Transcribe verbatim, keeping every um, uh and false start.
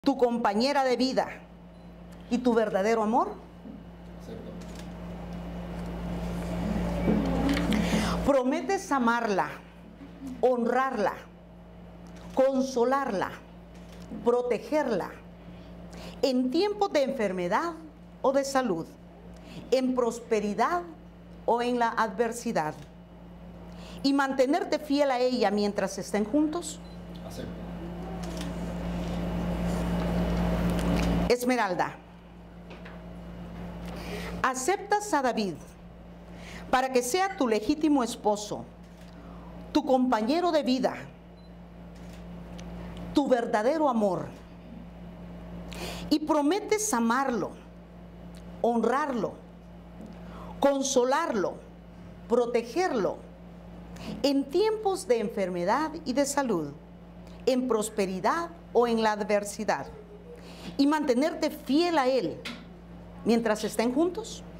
tu compañera de vida y tu verdadero amor. Prometes amarla, honrarla, consolarla, protegerla en tiempos de enfermedad o de salud, en prosperidad o en la adversidad, y mantenerte fiel a ella mientras estén juntos. Acepto. Esmeralda, ¿aceptas a David para que sea tu legítimo esposo, tu compañero de vida, tu verdadero amor? Y prometes amarlo, honrarlo, consolarlo, protegerlo en tiempos de enfermedad y de salud, en prosperidad o en la adversidad, y mantenerte fiel a él mientras estén juntos.